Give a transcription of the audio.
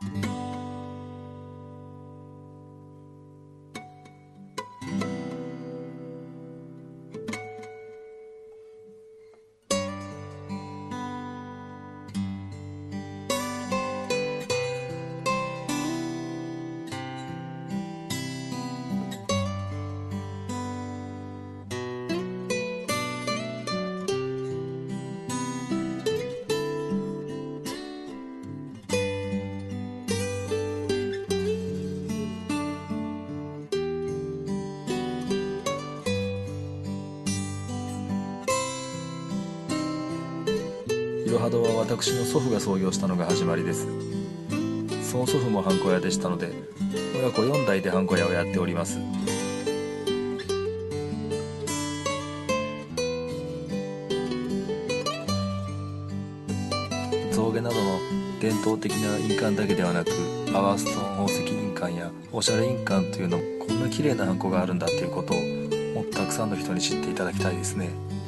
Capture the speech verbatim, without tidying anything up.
いろは堂は私の祖父が創業したのが始まりです。その祖父もハンコ屋でしたので、親子よん代でハンコ屋をやっております。象牙などの伝統的な印鑑だけではなく、パワーストーン宝石印鑑やおしゃれ印鑑というのも、こんな綺麗なハンコがあるんだっていうことをもっとたくさんの人に知っていただきたいですね。